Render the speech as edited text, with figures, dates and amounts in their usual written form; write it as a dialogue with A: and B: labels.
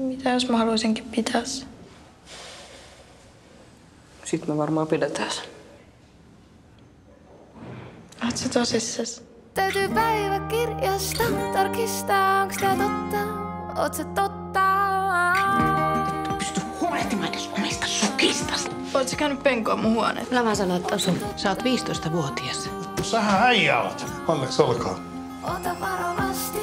A: Mitä jos mä haluaisinkin pitää sen?
B: Sitten me varmaan pidetään sen.
A: Oot sä tosissas?
C: Täytyy päiväkirjasta tarkistaa, onks tää totta? Oot sä totta?
D: Et pysty huolehtimaan edes omista sukistasi.
A: Oot sä käynyt penkoa mun huoneet?
D: Lama sanoo, että osun. Sä oot 15-vuotias.
E: Sähän äijä oot. Onneksi olkoon.
C: Ota varovasti.